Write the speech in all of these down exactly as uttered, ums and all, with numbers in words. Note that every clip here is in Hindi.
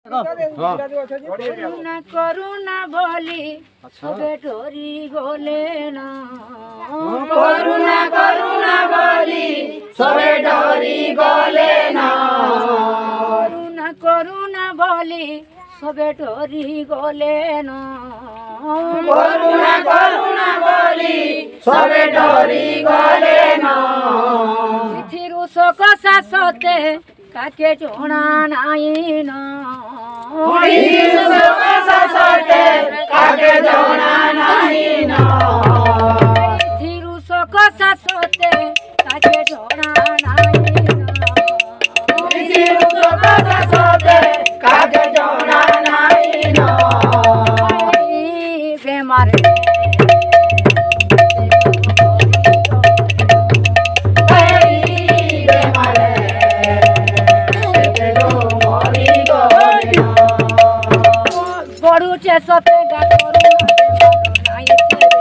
करुणा करुणा बोली सबे डोरी गोले ना करुणा करुणा बोली सबे डोरी गोले ना करुणा करुणा बोली सबे डोरी गोले ना करुणा करुणा बोली सबे डोरी गोले ना तिथिरु सकसा सते काके जोणा नाई ना तिथिरु सकसा सते काके जोणा नाई ना तिथिरु सकसा सते काके जोणा नाई ना तिथिरु सकसा सते काके जोणा नाई ना बेमार बड़ुचे सते गातरू नाई तेरे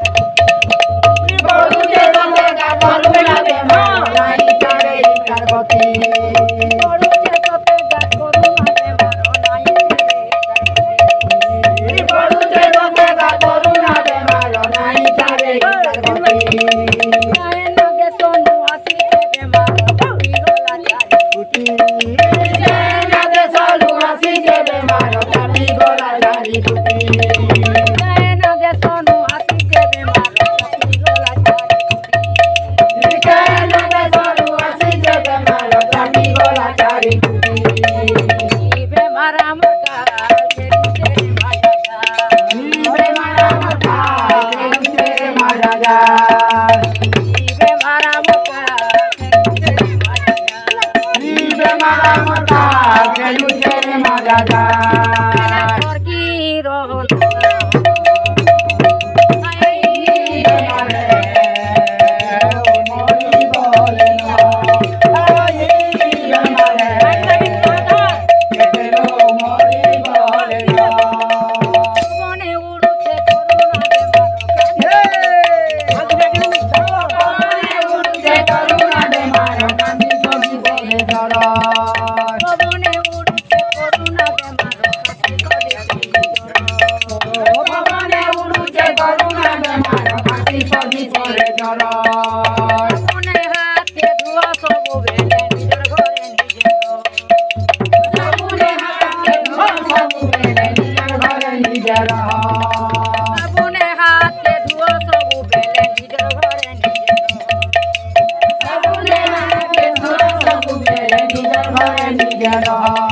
बड़ुचे सते गातरू नाई नाई तेरे करबती बड़ुचे सते गातरू नाई तेरे बड़ुचे सते गातरू नाई नाई तेरे करबती नाए नगे सोनू आसी के बेमार टूटी गला जारी टूटी नगे सोनू आसी के बेमार टूटी गला जारी टूटी नाए नगे सोनू आसी के बेमार टूटी गला जारी टूटी बेमार हमर का तेरे माया जा बेमार हमर का तेरे माया जा बेमार हमर का तेरे माया जा बेमार हमर का तेरे माया जा और की रोहन अपने हाथ के धुओ सब बेले निजर घरे निजर सबने हाथ के धुओ सब बेले निजर घरे निजर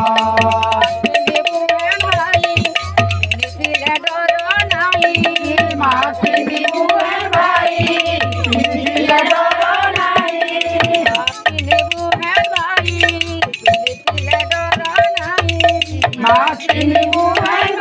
भाई निसिले डर नाही मासी बुए भाई निसिले डर नाही नेबू है भाई निसिले डर नाही मासी बुए